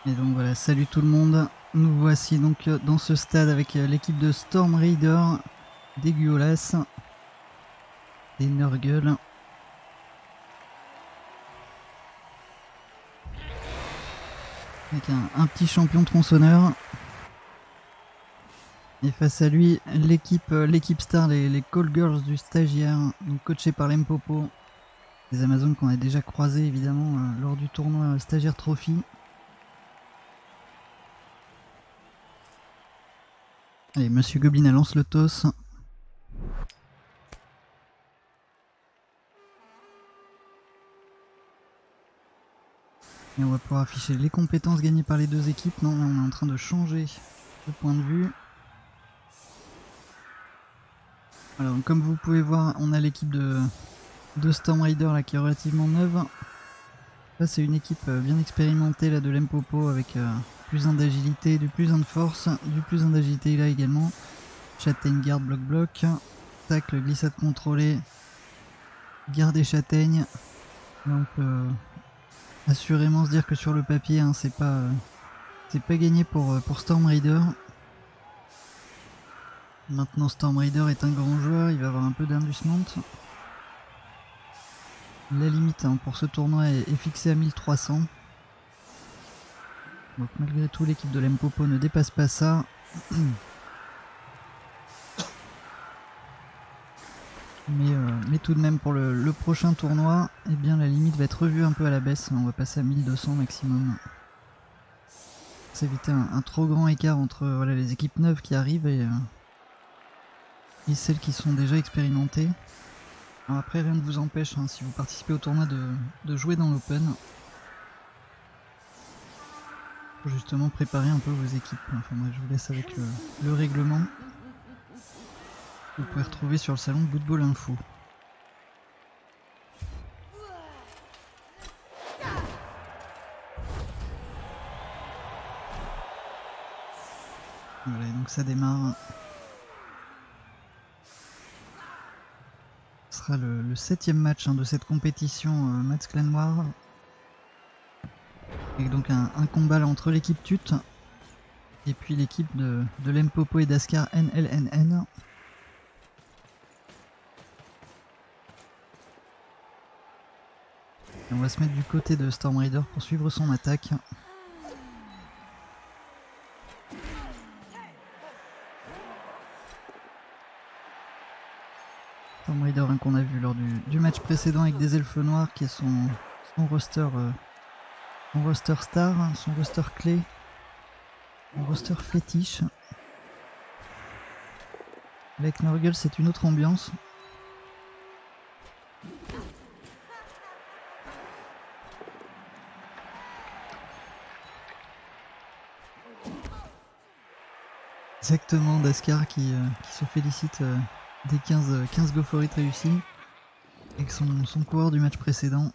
Et donc voilà, salut tout le monde. Nous voici donc dans ce stade avec l'équipe de Storm Raider, des Guolas, des Nurgle. Avec un petit champion tronçonneur. Et face à lui, l'équipe star, les Call Girls du stagiaire, donc coachés par Lempopo. Des Amazones qu'on a déjà croisés évidemment lors du tournoi Stagiaire Trophy. Allez, Monsieur Goblin lance le toss. Et on va pouvoir afficher les compétences gagnées par les deux équipes. Non, là on est en train de changer de point de vue. Alors comme vous pouvez voir, on a l'équipe de Storm Raider là, qui est relativement neuve. Là c'est une équipe bien expérimentée là, de Lempopo avec plus 1 d'agilité, du plus 1 de force, du plus 1 d'agilité là également. Châtaigne, garde, bloc, tacle, glissade contrôlée, garde et châtaigne. Là on peut assurément se dire que sur le papier hein, c'est pas gagné pour Storm Raider. Maintenant Storm Raider est un grand joueur, il va avoir un peu d'inducement. La limite hein, pour ce tournoi est fixée à 1300. Donc malgré tout l'équipe de Lempopo ne dépasse pas ça. Mais tout de même pour le prochain tournoi, eh bien la limite va être revue un peu à la baisse, on va passer à 1200 maximum. Pour s'éviter un trop grand écart entre voilà, les équipes neuves qui arrivent et celles qui sont déjà expérimentées. Alors après rien ne vous empêche, hein, si vous participez au tournoi, de jouer dans l'open. Pour justement préparer un peu vos équipes. Enfin bref, je vous laisse avec le règlement. Vous pouvez retrouver sur le salon Football Info. Voilà, et donc ça démarre. Ce sera le 7ème match hein, de cette compétition Mats Clan Noir. Et donc un combat là, entre l'équipe Tut et puis l'équipe de Lempopo et d'Askar NLNN. Et on va se mettre du côté de Storm Raider pour suivre son attaque. Storm Raider hein, qu'on a vu lors du match précédent avec des elfes noirs qui est son roster star, son roster clé, son roster fétiche. Avec Nurgle c'est une autre ambiance. Exactement, Daskar qui se félicite des 15 go for it réussis avec son coureur du match précédent.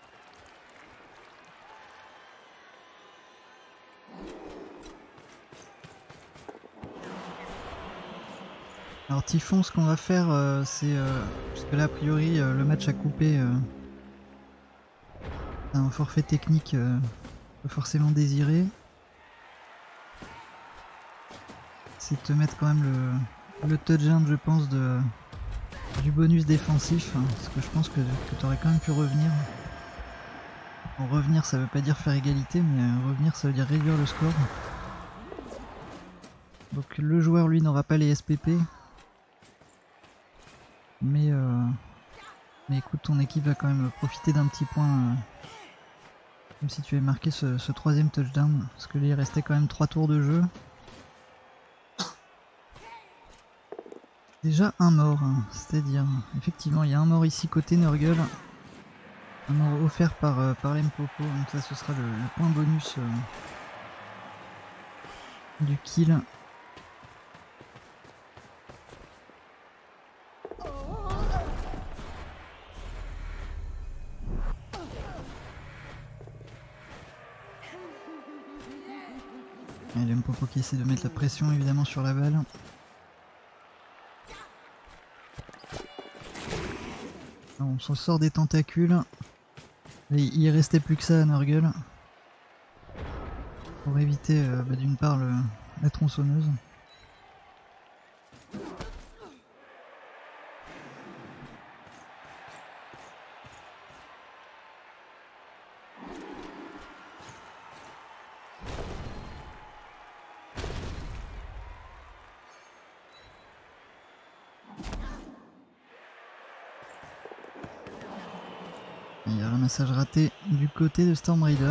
Alors Typhon, ce qu'on va faire c'est, parce que là a priori le match a coupé un forfait technique pas forcément désiré. C'est de te mettre quand même le touchdown je pense du bonus défensif, hein, parce que je pense que tu aurais quand même pu revenir. Bon, revenir ça veut pas dire faire égalité, mais revenir ça veut dire réduire le score. Donc le joueur lui n'aura pas les SPP. Mais écoute, ton équipe va quand même profiter d'un petit point, comme si tu avais marqué ce 3ème touchdown, parce que là il restait quand même 3 tours de jeu. Déjà un mort, hein, c'est-à-dire, effectivement il y a un mort ici côté Nurgle. Un mort offert par Lempopo, donc ça ce sera le point bonus du kill. Et Lempopo qui essaie de mettre la pression évidemment sur la balle. On s'en sort des tentacules. Et il restait plus que ça à Nurgle. pour éviter d'une part la tronçonneuse. Il y a un ramassage raté du côté de Storm Raider.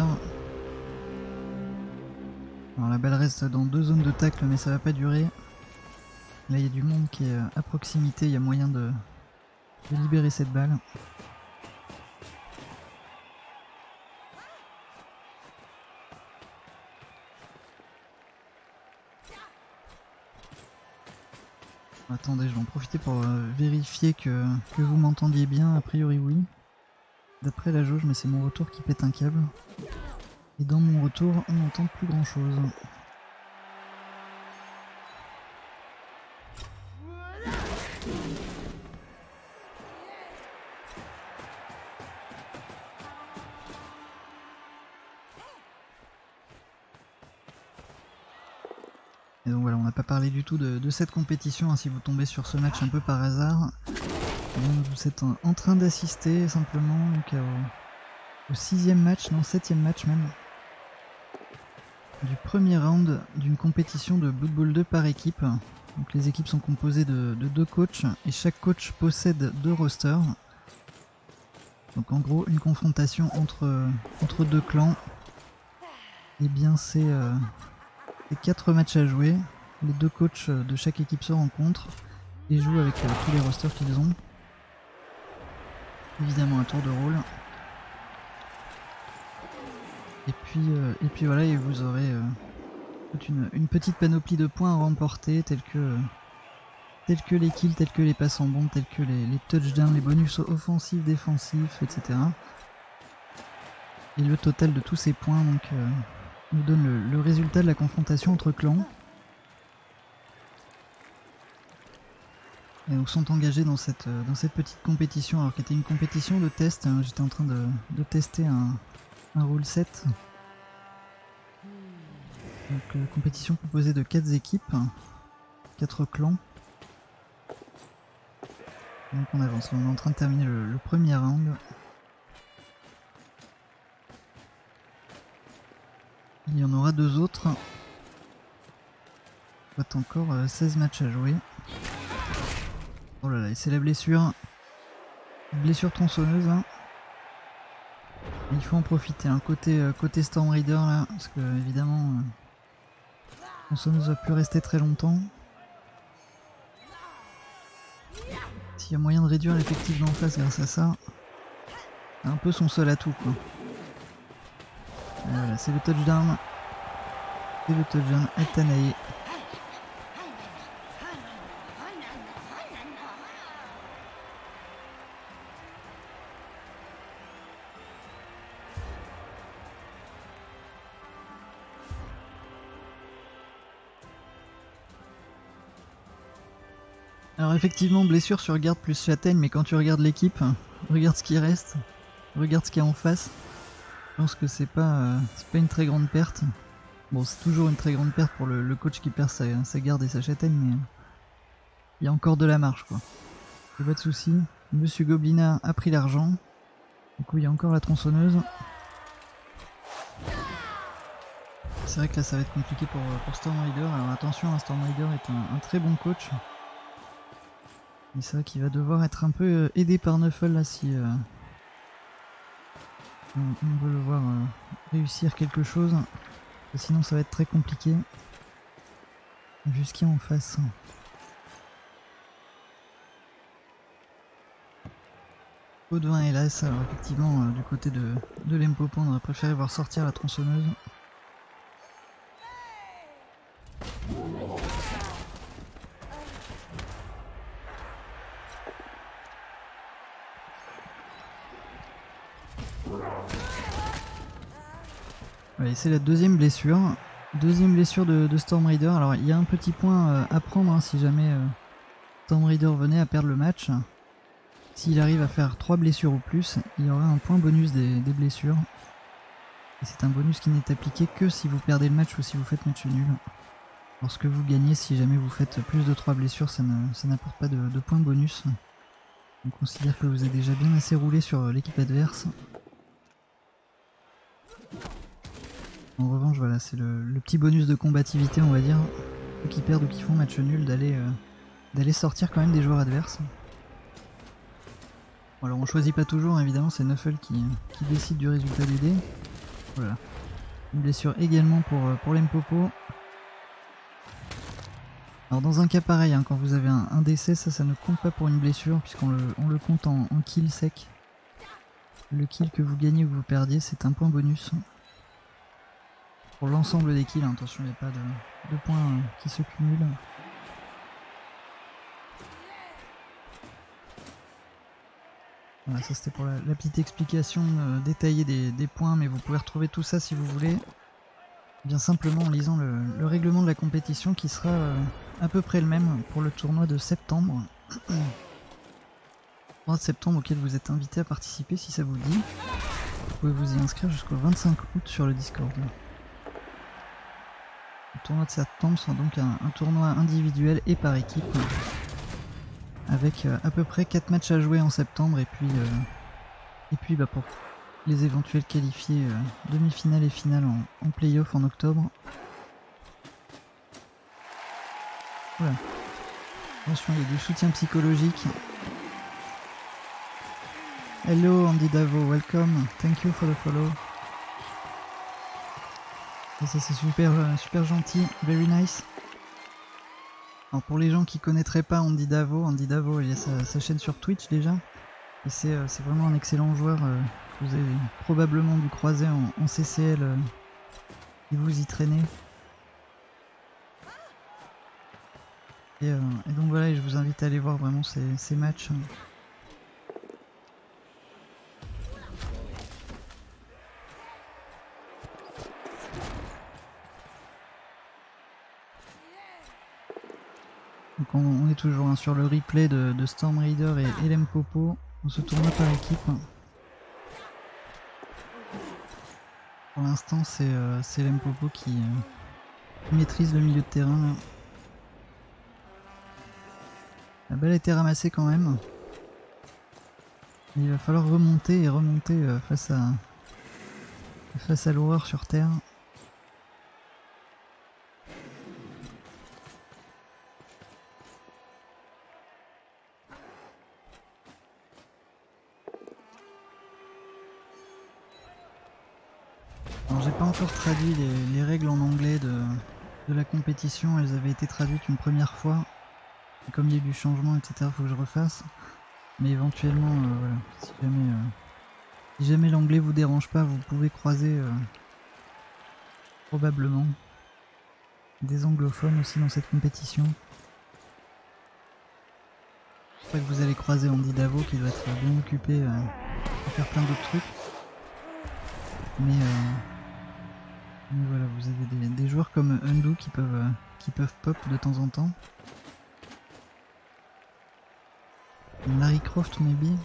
Alors la balle reste dans 2 zones de tacle mais ça va pas durer. Là il y a du monde qui est à proximité, il y a moyen de libérer cette balle. Attendez, je vais en profiter pour vérifier que vous m'entendiez bien, a priori oui. D'après la jauge, mais c'est mon retour qui pète un câble. Et dans mon retour, on n'entend plus grand chose. Et donc voilà, on n'a pas parlé du tout de cette compétition, hein, si vous tombez sur ce match un peu par hasard. Donc vous êtes en train d'assister simplement donc, au 6e match, non 7e match même, du premier round d'une compétition de Blood Bowl 2 par équipe. Donc les équipes sont composées de 2 coachs et chaque coach possède 2 rosters. Donc en gros une confrontation entre 2 clans. Et bien c'est 4 matchs à jouer. Les 2 coachs de chaque équipe se rencontrent et jouent avec tous les rosters qu'ils ont. Évidemment un tour de rôle. Et puis voilà, et vous aurez toute une petite panoplie de points à remporter, tels que les kills, tels que les passes en bombe, tels que les touchdowns, les bonus offensifs, défensifs, etc. Et le total de tous ces points donc, nous donne le résultat de la confrontation entre clans. Et donc sont engagés dans cette petite compétition, alors qui était une compétition de test. Hein. J'étais en train de tester un rule set. Donc compétition composée de 4 équipes, 4 clans. Donc on avance, on est en train de terminer le premier round. Il y en aura 2 autres. Il reste encore 16 matchs à jouer. Oh là là, et c'est la blessure. Blessure tronçonneuse. Hein. Il faut en profiter. Hein. Côté Storm Raider là, parce que évidemment, tronçonneuse va plus rester très longtemps. S'il y a moyen de réduire l'effectif d'en face grâce à ça, c'est un peu son seul atout quoi. Et voilà, c'est le touchdown. C'est le touchdown à Tanae. Alors effectivement, blessure sur garde plus châtaigne, mais quand tu regardes l'équipe, regarde ce qui reste, regarde ce qu'il y a en face, je pense que c'est pas une très grande perte. Bon, c'est toujours une très grande perte pour le coach qui perd sa garde et sa châtaigne, mais il y a encore de la marge quoi. Pas de soucis. Monsieur Goblina a pris l'argent, du coup il y a encore la tronçonneuse. C'est vrai que là ça va être compliqué pour Storm Raider, alors attention, hein, Storm Raider est un très bon coach. Mais c'est vrai qu'il va devoir être un peu aidé par Nuffle là si on veut le voir réussir quelque chose. Sinon ça va être très compliqué. Vu ce qu'il y a en face. Pot de vin hélas, alors effectivement du côté de Lempopo on aurait préféré voir sortir la tronçonneuse. Allez, c'est la deuxième blessure. Deuxième blessure de Storm Raider. Alors il y a un petit point à prendre hein, si jamais Storm Raider venait à perdre le match. S'il arrive à faire 3 blessures ou plus, il y aura un point bonus des blessures. Et c'est un bonus qui n'est appliqué que si vous perdez le match ou si vous faites match nul. Lorsque vous gagnez, si jamais vous faites plus de 3 blessures, ça n'apporte pas de points bonus. On considère que vous êtes déjà bien assez roulé sur l'équipe adverse. En revanche, voilà, c'est le petit bonus de combativité, on va dire, ceux qui perdent ou qui font match nul, d'aller sortir quand même des joueurs adverses. Bon, alors on choisit pas toujours, évidemment, c'est Nuffle qui décide du résultat du dé. Voilà. Une blessure également pour l'Mpopo. Alors dans un cas pareil, hein, quand vous avez un décès, ça ne compte pas pour une blessure, puisqu'on le compte en kill sec. Le kill que vous gagnez ou que vous perdiez, c'est un point bonus. Pour l'ensemble des kills, hein, attention, il n'y a pas de points qui se cumulent. Voilà, ça c'était pour la petite explication détaillée des points, mais vous pouvez retrouver tout ça si vous voulez. Bien simplement en lisant le règlement de la compétition qui sera à peu près le même pour le tournoi de septembre. Tournoi de septembre auquel vous êtes invité à participer si ça vous dit. Vous pouvez vous y inscrire jusqu'au 25 août sur le Discord. Le tournoi de septembre sera donc un tournoi individuel et par équipe, avec à peu près 4 matchs à jouer en septembre, et puis pour les éventuels qualifiés demi-finale et finale en play-off en octobre. Voilà. Attention, il y a du soutien psychologique. Hello Andy Davo, welcome, thank you for the follow. Et ça c'est super gentil, very nice. Alors pour les gens qui connaîtraient pas Andy Davo, il y a sa chaîne sur Twitch déjà. Et c'est vraiment un excellent joueur que vous avez probablement dû croiser en CCL si vous y traînez. Et donc voilà, je vous invite à aller voir vraiment ces matchs. Donc on est toujours sur le replay de Storm Raider et l'Mpopo. On se tourne par équipe. Pour l'instant c'est l'Mpopo qui maîtrise le milieu de terrain. Là. La balle a été ramassée quand même. Il va falloir remonter face à l'horreur sur terre. Alors j'ai pas encore traduit les règles en anglais de la compétition, elles avaient été traduites une première fois. Et comme il y a eu du changement, etc., faut que je refasse. Mais éventuellement, voilà, si jamais l'anglais vous dérange pas, vous pouvez croiser probablement des anglophones aussi dans cette compétition. Je crois que vous allez croiser Andy Davo qui doit être bien occupé à faire plein d'autres trucs. Mais voilà, vous avez des joueurs comme Undo qui peuvent pop de temps en temps. Larry Croft maybe.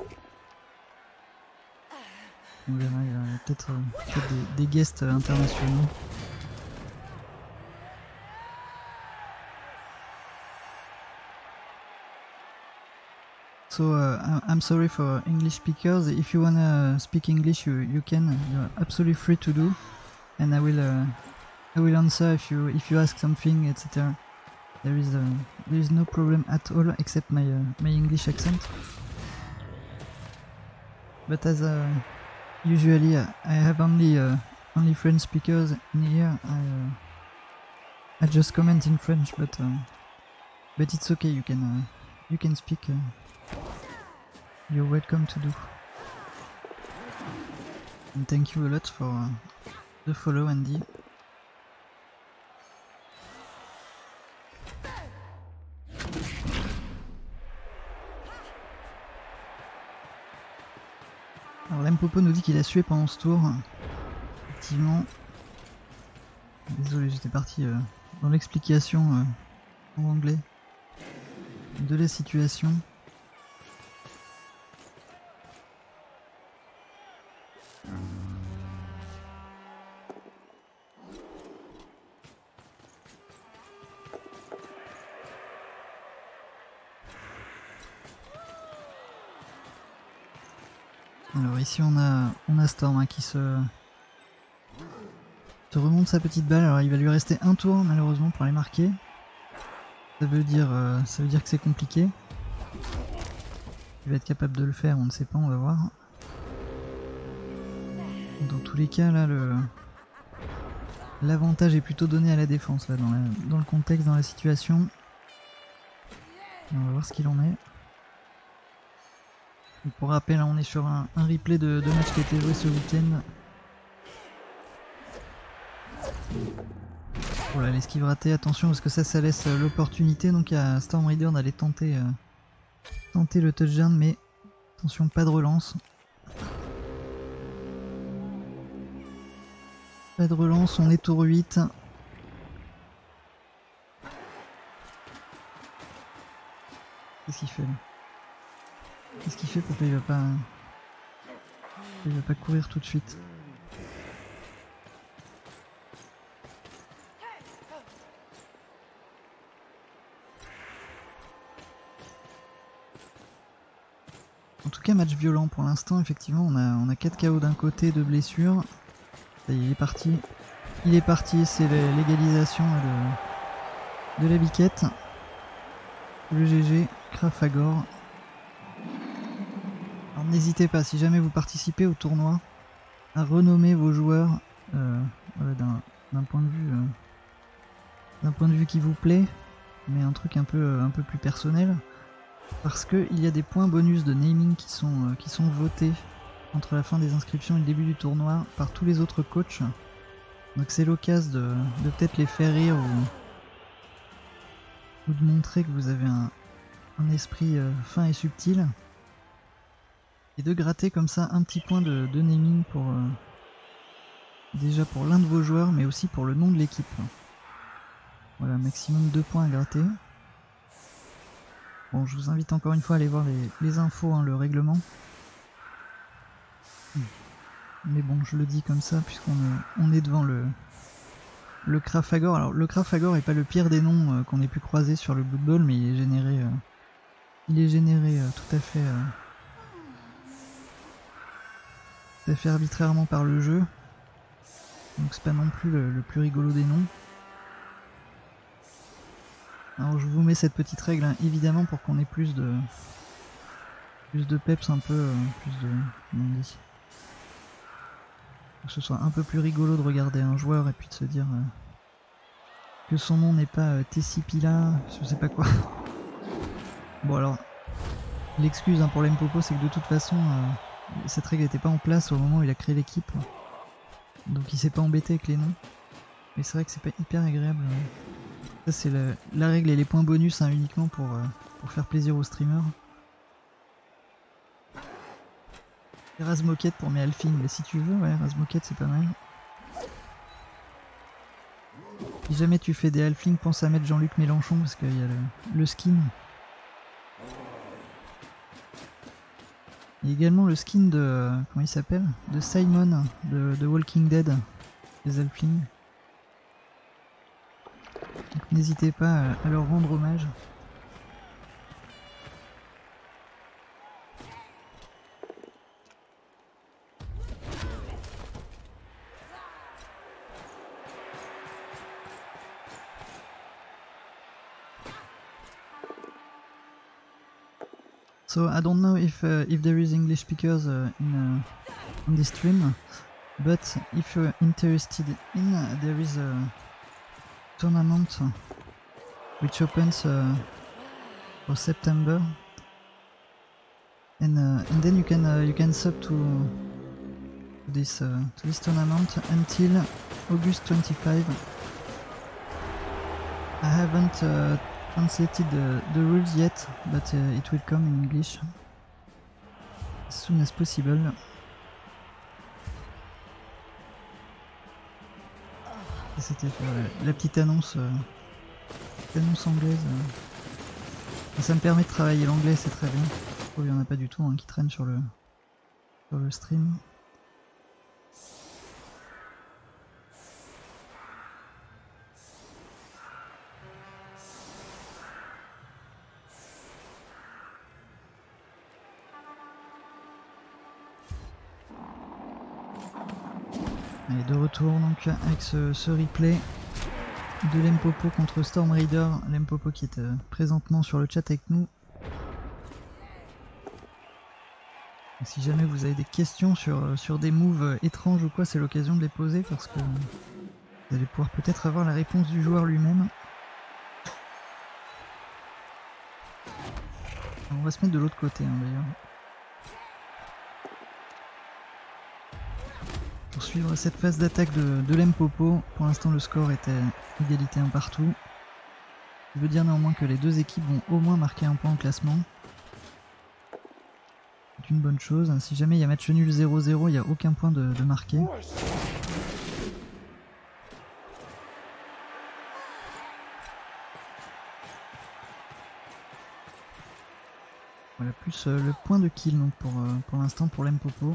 On verra, il y a peut-être des guests internationaux. So I'm sorry for English speakers. If you wanna speak English, you can. You're absolutely free to do, and I will answer if you ask something, etc. There is no problem at all except my English accent. But as usually I have only French speakers in here. I just comment in French, but it's okay. You can speak. You're welcome to do. And thank you a lot for the follow, Andy. Alors l'Mpopo nous dit qu'il a sué pendant ce tour. Effectivement. Désolé, j'étais parti dans l'explication en anglais de la situation. Alors ici on a Storm hein, qui se remonte sa petite balle. Alors il va lui rester un tour malheureusement pour les marquer. Ça veut dire que c'est compliqué. Il va être capable de le faire, on ne sait pas, on va voir. Dans tous les cas là l'avantage est plutôt donné à la défense là dans le contexte, dans la situation. Et on va voir ce qu'il en est. Donc, pour rappel, on est sur un replay de match qui a été joué ce week-end. Voilà, l'esquive ratée, attention parce que ça laisse l'opportunité donc à Storm Raider d'aller tenter le touchdown, mais attention, pas de relance. Pas de relance, on est tour 8. Qu'est-ce qu'il fait là? Qu'est-ce qu'il fait? Pourquoi il va pas courir tout de suite? En tout cas, match violent pour l'instant. Effectivement, on a 4 KO d'un côté, 2 blessures. Ça y est, il est parti. Il est parti, c'est l'égalisation de la biquette. Le GG, Krafagor. Alors n'hésitez pas, si jamais vous participez au tournoi, à renommer vos joueurs voilà, d'un point de vue qui vous plaît, mais un truc un peu plus personnel. Parce qu'il y a des points bonus de naming qui sont votés entre la fin des inscriptions et le début du tournoi par tous les autres coachs. Donc c'est l'occasion de peut-être les faire rire ou de montrer que vous avez un esprit fin et subtil. Et de gratter comme ça un petit point de naming pour déjà pour l'un de vos joueurs, mais aussi pour le nom de l'équipe. Voilà, maximum 2 points à gratter. Bon, je vous invite encore une fois à aller voir les infos, hein, le règlement. Mais bon, je le dis comme ça, puisqu'on est devant le Krafagor. Alors, le Krafagor n'est pas le pire des noms qu'on ait pu croiser sur le Blood Bowl, mais il est généré tout à fait arbitrairement par le jeu. Donc c'est pas non plus le plus rigolo des noms. Alors je vous mets cette petite règle hein, évidemment pour qu'on ait plus de peps, un peu plus de, comment on dit, que ce soit un peu plus rigolo de regarder un joueur et puis de se dire que son nom n'est pas Tessipila, je sais pas quoi. Bon alors l'excuse hein, pour l'Mpopo, c'est que de toute façon cette règle n'était pas en place au moment où il a créé l'équipe, donc il s'est pas embêté avec les noms. Mais c'est vrai que c'est pas hyper agréable. Ça c'est la règle et les points bonus hein, uniquement pour faire plaisir aux streamers. Et Razmoket pour mes Alfing, mais si tu veux, ouais, Razmoket c'est pas mal. Si jamais tu fais des Alfling, pense à mettre Jean-Luc Mélenchon parce qu'il y a le skin. Il y a également le skin de, comment il s'appelle, de Simon de Walking Dead, les Alfling. Donc n'hésitez pas à leur rendre hommage. So I don't know if there is English speakers on this stream, but if you're interested in, there is a tournament which opens for September, and then you can sub to this tournament until August 25. I haven't translated the rules yet, but it will come in English as soon as possible. C'était la petite annonce, anglaise. Et ça me permet de travailler l'anglais, c'est très bien. Il n'y en a pas du tout hein, qui traîne sur le stream. Allez, de retour donc avec ce replay de Lempopo contre Storm Raider. Lempopo qui est présentement sur le chat avec nous. Et si jamais vous avez des questions sur des moves étranges ou quoi, c'est l'occasion de les poser parce que vous allez pouvoir peut-être avoir la réponse du joueur lui-même. On va se mettre de l'autre côté hein, d'ailleurs. Pour suivre cette phase d'attaque de Lempopo, pour l'instant le score était égalité 1 partout. Ça veut dire néanmoins que les deux équipes vont au moins marquer un point au classement. C'est une bonne chose. Si jamais il y a match nul 0-0, il n'y a aucun point de marqué. Voilà, plus le point de kill donc pour l'instant pour Lempopo.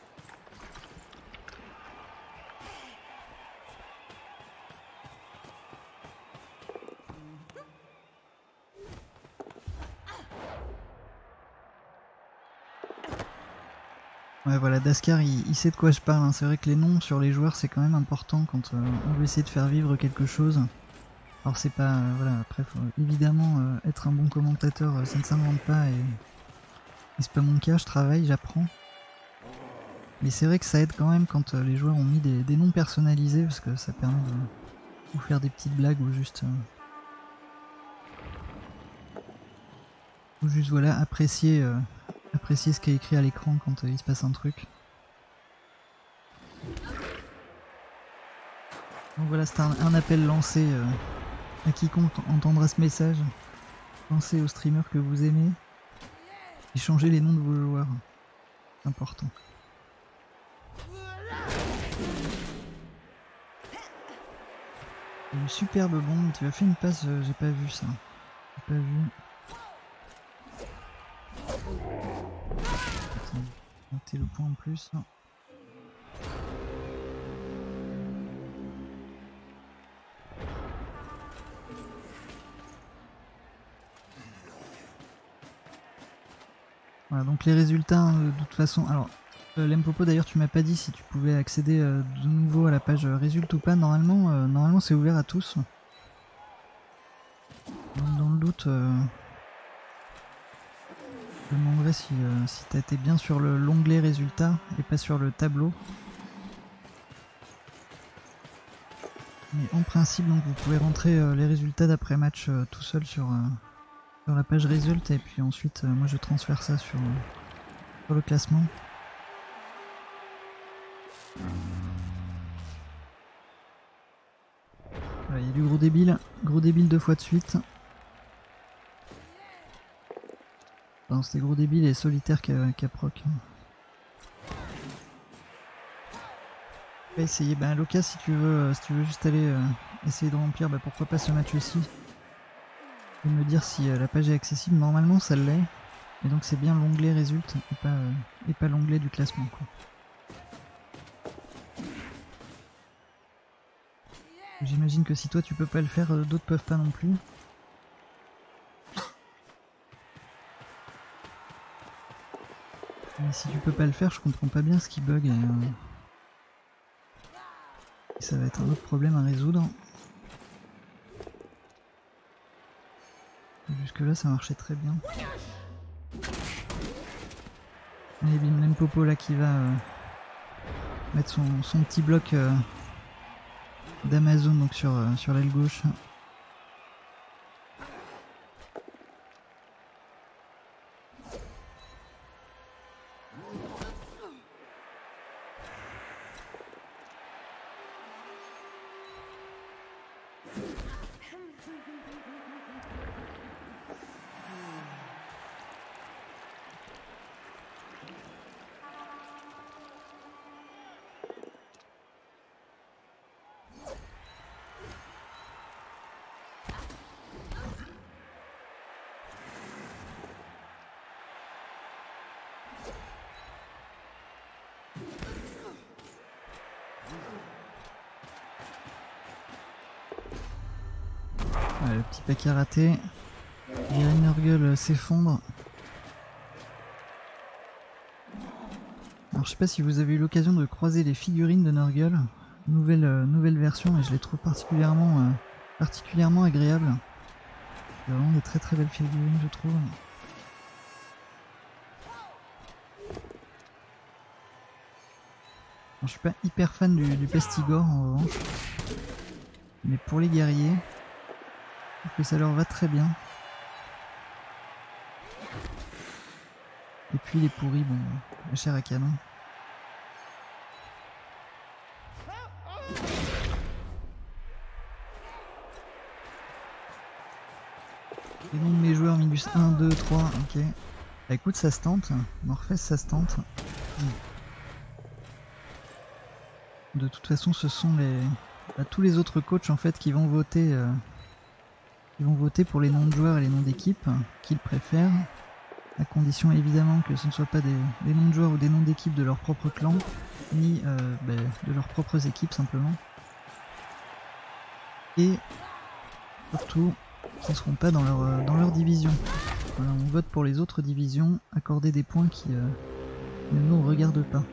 Ouais voilà, Daskar il sait de quoi je parle, hein. C'est vrai que les noms sur les joueurs c'est quand même important quand on veut essayer de faire vivre quelque chose. Alors c'est pas, voilà, après faut évidemment être un bon commentateur, ça ne s'invente pas et c'est pas mon cas, je travaille, j'apprends. Mais c'est vrai que ça aide quand même quand les joueurs ont mis des noms personnalisés parce que ça permet de vous faire des petites blagues ou juste voilà, apprécier ce qui est écrit à l'écran quand il se passe un truc. Donc voilà, c'est un appel lancé à quiconque entendra ce message. Pensez aux streamers que vous aimez et changez les noms de vos joueurs. C'est important. Une superbe bombe, tu as fait une passe, j'ai pas vu ça. J'ai pas vu. Notez le point en plus. Voilà, donc les résultats de toute façon. Alors, Lempopo d'ailleurs, tu m'as pas dit si tu pouvais accéder de nouveau à la page résultats ou pas. Normalement c'est ouvert à tous. Donc, dans le doute, je me demanderais si tu as été bien sur l'onglet résultats et pas sur le tableau. Mais en principe, donc vous pouvez rentrer les résultats d'après match tout seul sur la page résultats et puis ensuite moi je transfère ça sur le classement. Voilà, il y a du gros débile 2 fois de suite. Enfin, c'était gros débile et solitaire qui a proc. On va essayer, bah Loca si tu veux juste aller essayer de remplir, bah pourquoi pas ce match aussi. Et me dire si la page est accessible, normalement ça l'est. Et donc c'est bien l'onglet résultats et pas l'onglet du classement quoi. J'imagine que si toi tu peux pas le faire, d'autres peuvent pas non plus. Mais si tu peux pas le faire, je comprends pas bien ce qui bug. Et ça va être un autre problème à résoudre. Jusque là ça marchait très bien. Allez bim, Lempopo là qui va mettre son petit bloc d'Amazon donc sur l'aile gauche. Ouais, le petit paquet raté. Nurgle s'effondre. Ah, Alors je sais pas si vous avez eu l'occasion de croiser les figurines de Nurgle, nouvelle version, et je les trouve particulièrement agréables. C'est vraiment des très belles figurines, je trouve. Alors, je suis pas hyper fan du Pestigore en revanche, mais pour les guerriers, je trouve que ça leur va très bien. Et puis les pourris, bon, la chair à canon. Les noms de mes joueurs, minus 1, 2, 3, ok. Bah écoute, ça se tente. Morpheus, ça se tente. De toute façon, ce sont tous les autres coachs en fait qui vont voter pour les noms de joueurs et les noms d'équipes qu'ils préfèrent. À condition évidemment que ce ne soit pas des noms de joueurs ou des noms d'équipes de leur propre clan, ni de leurs propres équipes simplement. Et surtout, qui ne seront pas dans leur division. Voilà, on vote pour les autres divisions, accorder des points qui ne nous regardent pas.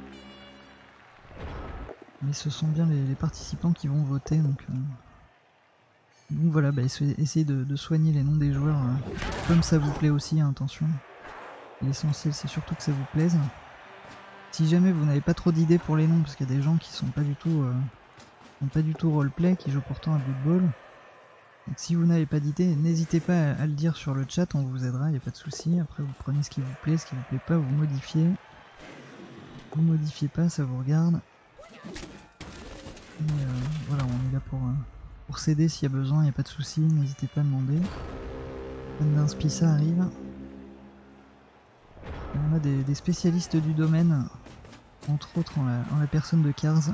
Mais ce sont bien les participants qui vont voter, donc voilà, essayez de soigner les noms des joueurs comme ça vous plaît aussi, hein, attention. L'essentiel c'est surtout que ça vous plaise. Si jamais vous n'avez pas trop d'idées pour les noms, parce qu'il y a des gens qui sont pas du tout roleplay, qui jouent pourtant à Blood Bowl. Donc si vous n'avez pas d'idée, n'hésitez pas à le dire sur le chat, on vous aidera, il n'y a pas de souci. Après vous prenez ce qui vous plaît pas, vous modifiez. Vous modifiez pas, ça vous regarde. Et voilà, on est là pour s'aider s'il y a besoin, il n'y a pas de souci, n'hésitez pas à demander. Fan d'Inspi, ça arrive. Et on a des spécialistes du domaine, entre autres en la personne de Kars.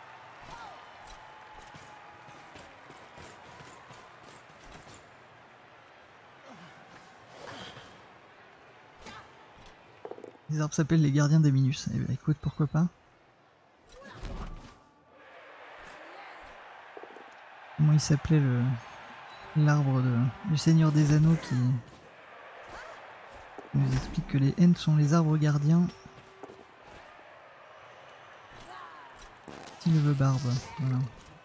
Les arbres s'appellent les gardiens des Minus. Eh ben, écoute, pourquoi pas. Comment il s'appelait l'arbre du Seigneur des Anneaux qui nous explique que les Ents sont les arbres gardiens. Sylve Barbe, voilà.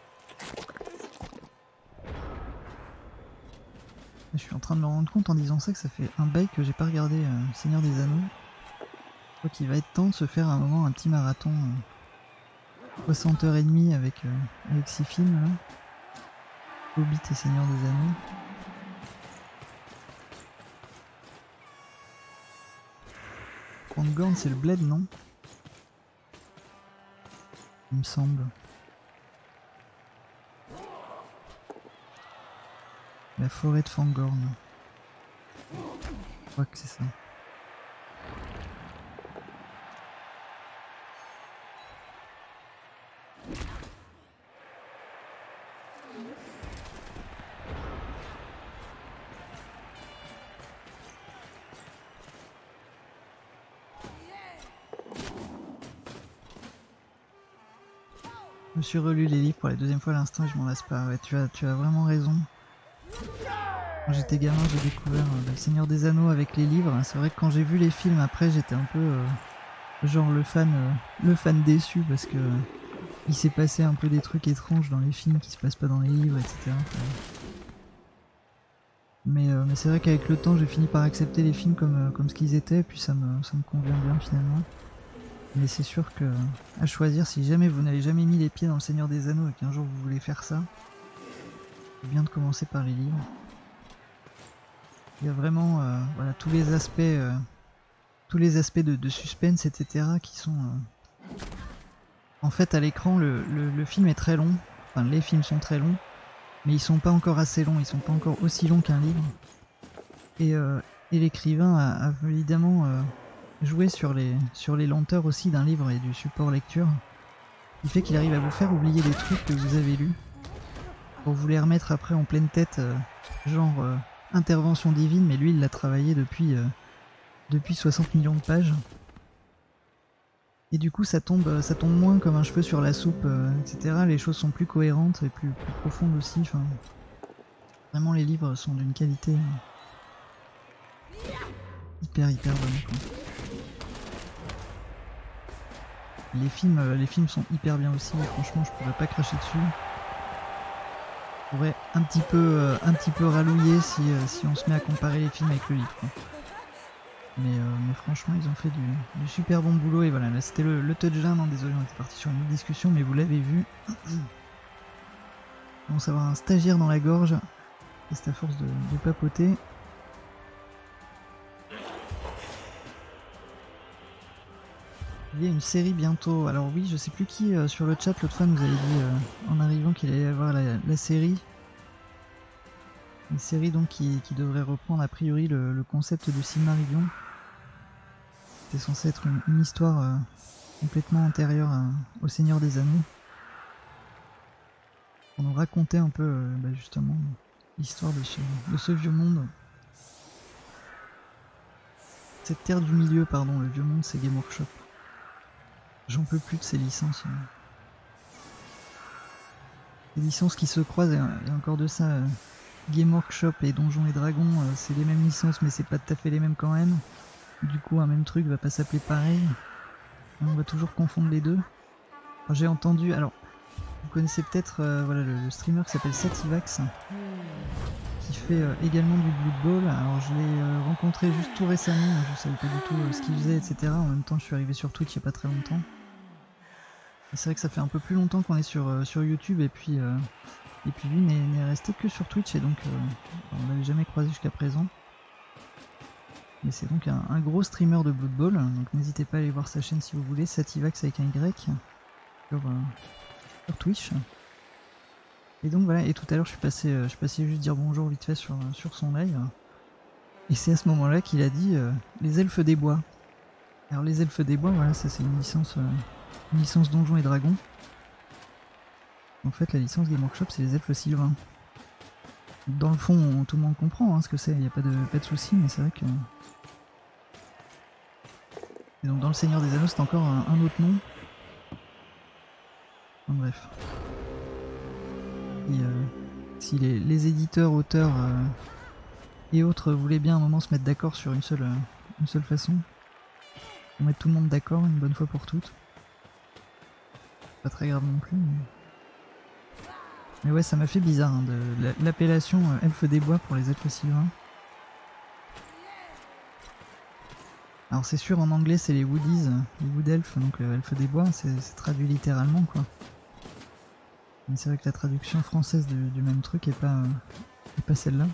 Je suis en train de me rendre compte en disant ça que ça fait un bail que j'ai pas regardé Seigneur des Anneaux. Je crois qu'il va être temps de se faire un moment un petit marathon 60h30 avec 6 films là. Hobbit et Seigneur des Anneaux. Fangorn c'est le bled, non? Il me semble. La forêt de Fangorn. Je crois que c'est ça. Je me suis relu les livres pour la deuxième fois à l'instant et je m'en lasse pas. Ouais, tu as vraiment raison. Quand j'étais gamin, j'ai découvert le Seigneur des Anneaux avec les livres. C'est vrai que quand j'ai vu les films après, j'étais un peu genre le fan déçu parce que il s'est passé un peu des trucs étranges dans les films qui se passent pas dans les livres, etc. Mais c'est vrai qu'avec le temps, j'ai fini par accepter les films comme ce qu'ils étaient, et puis ça me convient bien finalement. Mais c'est sûr que, à choisir, si jamais vous n'avez jamais mis les pieds dans le Seigneur des Anneaux et qu'un jour vous voulez faire ça, c'est bien de commencer par les livres. Il y a vraiment voilà, tous les aspects de suspense, etc. qui sont... En fait, à l'écran, le film est très long, enfin les films sont très longs, mais ils sont pas encore assez longs, ils sont pas encore aussi longs qu'un livre. Et l'écrivain a évidemment... jouer sur les lenteurs aussi d'un livre et du support lecture, qui fait qu'il arrive à vous faire oublier les trucs que vous avez lus pour vous les remettre après en pleine tête, genre intervention divine, mais lui il l'a travaillé depuis 60 millions de pages. Et du coup ça tombe moins comme un cheveu sur la soupe, etc. Les choses sont plus cohérentes et plus profondes aussi. Enfin, vraiment les livres sont d'une qualité hyper bonne, quoi. Les films sont hyper bien aussi, franchement je pourrais pas cracher dessus. Je pourrais un petit peu rallouer si on se met à comparer les films avec le livre, quoi. Mais franchement ils ont fait du super bon boulot et voilà, là c'était le touchdown, hein, désolé on était parti sur une autre discussion mais vous l'avez vu. On commence à avoir un stagiaire dans la gorge, et c'est à force de papoter. Il y a une série bientôt, alors oui je sais plus qui sur le chat l'autre fois nous avait dit en arrivant qu'il allait y avoir la série. Une série donc qui devrait reprendre a priori le concept du Silmarillion. C'était censé être une histoire complètement antérieure au Seigneur des Anneaux. On nous racontait un peu justement l'histoire de ce vieux monde. Cette terre du milieu, pardon, le vieux monde c'est Game Workshop. J'en peux plus de ces licences. Les licences qui se croisent et encore de ça. Game Workshop et Donjons et Dragons, c'est les mêmes licences mais c'est pas tout à fait les mêmes quand même. Du coup un même truc va pas s'appeler pareil. On va toujours confondre les deux. J'ai entendu, alors vous connaissez peut-être voilà, le streamer qui s'appelle Sativax, qui fait également du Blood Bowl. Alors je l'ai rencontré juste tout récemment, je savais pas du tout ce qu'il faisait, etc. En même temps je suis arrivé sur Twitch il y a pas très longtemps. C'est vrai que ça fait un peu plus longtemps qu'on est sur YouTube et puis lui n'est resté que sur Twitch et donc on l'avait jamais croisé jusqu'à présent. Mais c'est donc un gros streamer de Blood Bowl, donc n'hésitez pas à aller voir sa chaîne si vous voulez, Sativax avec un Y sur Twitch. Et donc voilà, et tout à l'heure je suis passé juste dire bonjour vite fait sur son live. Et c'est à ce moment-là qu'il a dit les elfes des bois. Alors les elfes des bois, voilà, ça c'est une licence Donjons et Dragons. En fait, la licence Game Workshop, c'est les elfes sylvains. Dans le fond, tout le monde comprend hein, ce que c'est, il n'y a pas de souci, mais c'est vrai que... Et donc dans le Seigneur des Anneaux, c'est encore un autre nom. Enfin, bref. Et, si les éditeurs, auteurs et autres voulaient bien à un moment se mettre d'accord sur une seule façon, pour mettre tout le monde d'accord une bonne fois pour toutes. Pas très grave non plus, mais ouais, ça m'a fait bizarre hein, de l'appellation elfes des bois pour les elfes sylvains. Alors c'est sûr en anglais c'est les woodies, les wood elfes, donc elfes des bois, c'est traduit littéralement quoi. Mais c'est vrai que la traduction française du même truc est pas celle-là.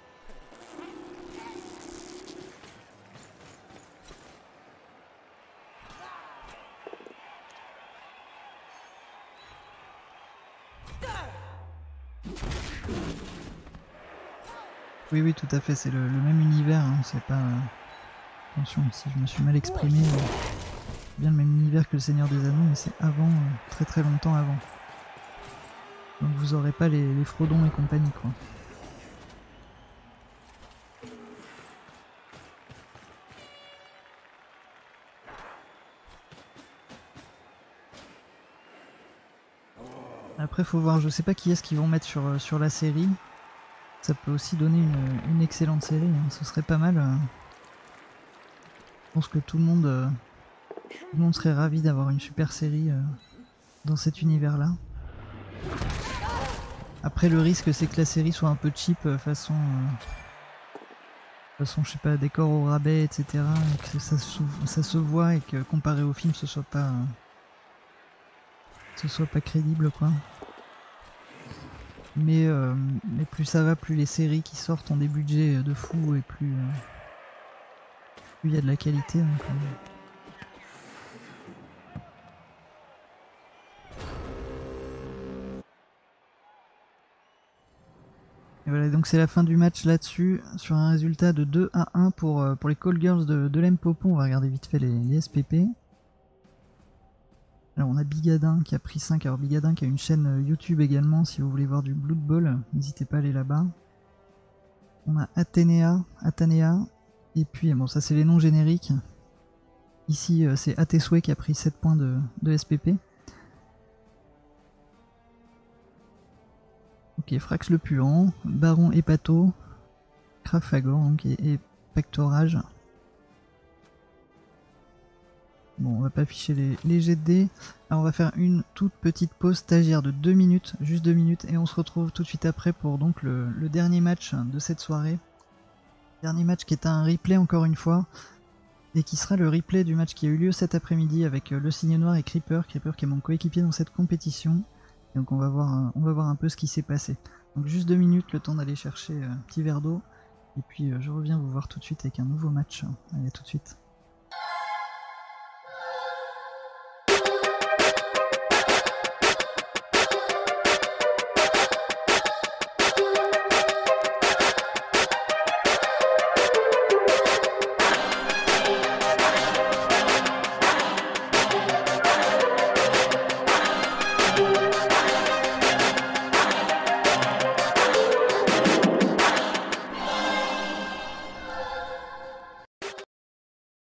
Oui, tout à fait, c'est le même univers, hein, c'est pas... Attention, si je me suis mal exprimé, c'est bien le même univers que le Seigneur des Anneaux, mais c'est avant, très longtemps avant. Donc vous aurez pas les Frodons et compagnie, quoi. Après faut voir, je sais pas qui est-ce qu'ils vont mettre sur la série. Ça peut aussi donner une excellente série, hein. Ce serait pas mal. Je pense que tout le monde serait ravi d'avoir une super série dans cet univers-là. Après le risque c'est que la série soit un peu cheap façon je sais pas, décor au rabais, etc. Et que ça se voit et que comparé au film ce soit pas crédible quoi. Mais plus ça va, plus les séries qui sortent ont des budgets de fou et plus il y a de la qualité. Donc, Et voilà, donc c'est la fin du match là-dessus, sur un résultat de 2-1 pour les Call Girls de l'Mpopo. On va regarder vite fait les SPP. Alors on a Bigadin qui a pris 5, alors Bigadin qui a une chaîne YouTube également, si vous voulez voir du Blood Bowl, n'hésitez pas à aller là-bas. On a Athénéa, et puis bon ça c'est les noms génériques. Ici c'est Ateswe qui a pris 7 points de SPP. Ok, Frax le Puant, Baron Hépato, Krafagor donc, et Pactorage. Bon, va pas afficher les jets de dés. Alors on va faire une toute petite pause stagiaire de 2 minutes, juste 2 minutes, et on se retrouve tout de suite après pour donc le dernier match de cette soirée. Dernier match qui est un replay encore une fois, et qui sera le replay du match qui a eu lieu cet après-midi avec le Cygne Noir et Creeper qui est mon coéquipier dans cette compétition. Et donc on va voir un peu ce qui s'est passé. Donc juste 2 minutes, le temps d'aller chercher un petit verre d'eau. Et puis je reviens vous voir tout de suite avec un nouveau match. Allez, à tout de suite.